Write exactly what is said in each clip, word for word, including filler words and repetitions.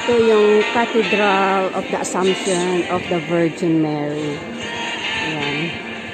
Ito yung Cathedral of the Assumption of the Virgin Mary. Ayan.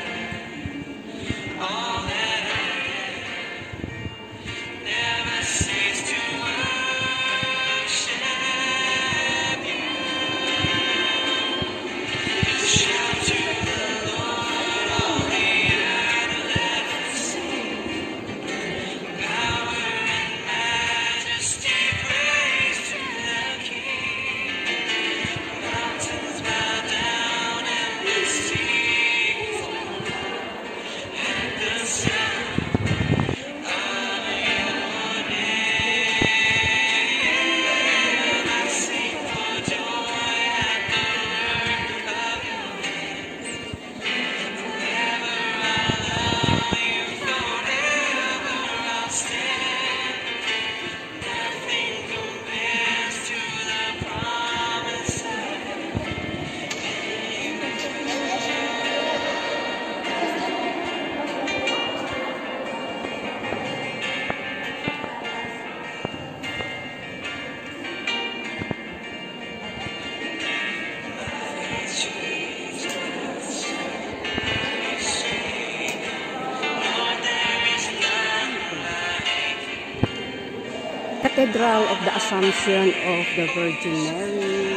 Cathedral of the Assumption of the Virgin Mary.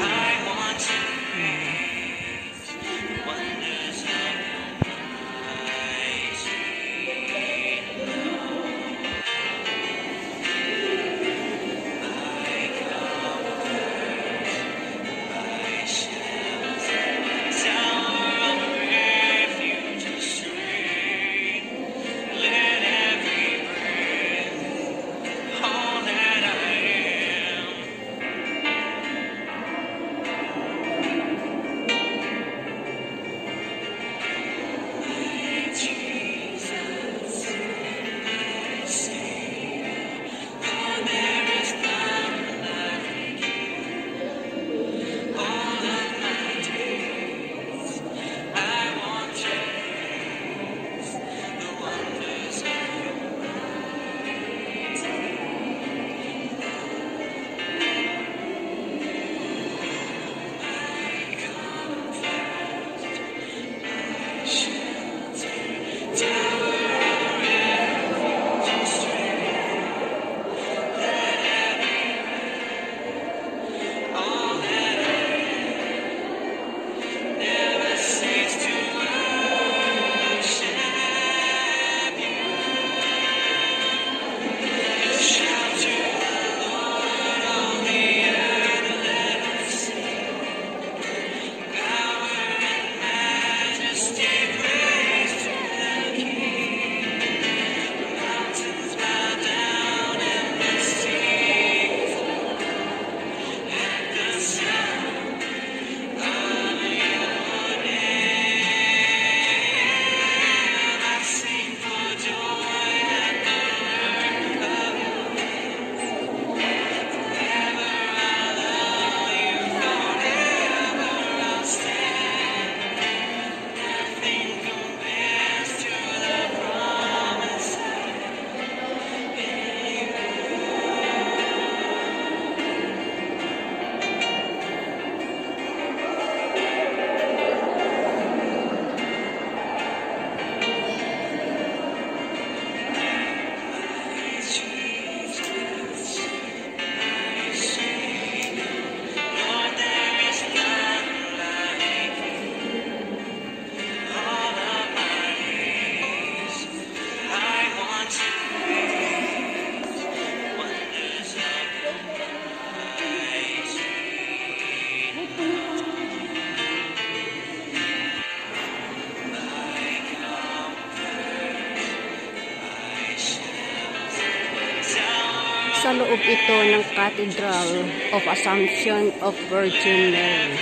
Sa loob ito ng Cathedral of Assumption of Virgin Mary.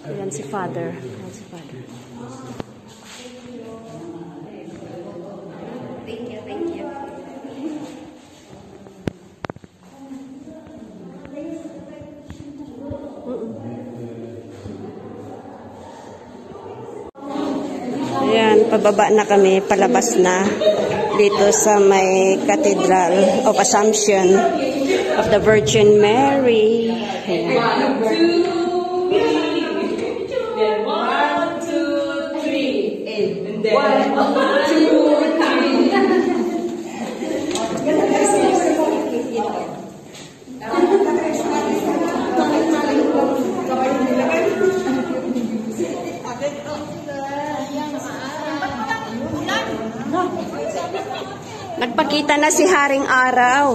Ayan si Father. Ayan si Father. Thank you, thank you. Ayan, pababa na kami, palabas na dito sa may Cathedral of Assumption of the Virgin Mary. Ayan. One, two, three, and then one, two, three. Nagpakita na si Haring Araw.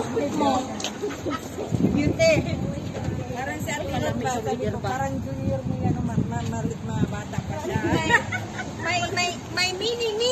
Parang si Ate parang junior mo yan, mamalit mga bata pa siya. May, may, may mini me.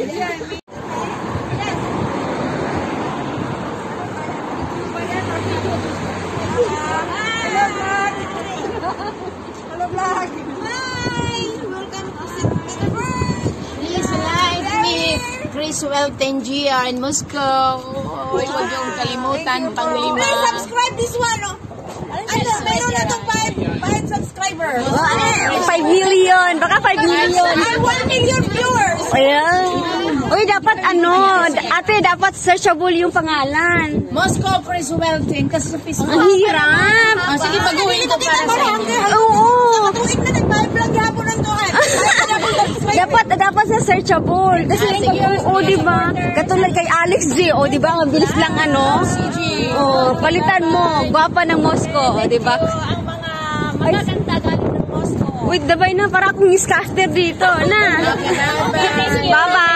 Hello vlog! Hello vlog! Hi! Welcome to Saint-Petersburg! Please like me, Chris Welton G R in Moscow. Huwag yung kalimutan pang lima. Please subscribe this one, oh! Ano, meron na itong five subscribers. five million. Baka five million. I one million viewers. Ayan. Uy, dapat ano, ate, dapat searchable yung pangalan. Moscow, Chris Welton. Kasi sa Facebook. Ang hirap. Ah, sige, pag-uwi ko para sa inyo. Oo. Nakatuwid na nag-five-vlog hapon ng tuhan. Dapat, dapat sa searchable. Kasi, oo, di ba? Katulad kay Alex G, o, di ba? Ang bilis lang, ano? Oh, palitan mo. Gwapa ng Moscow, o, di ba? Ang mga magaganda galing ng Moscow. Wait, dabay na, para akong newscaster dito, na. Bye-bye.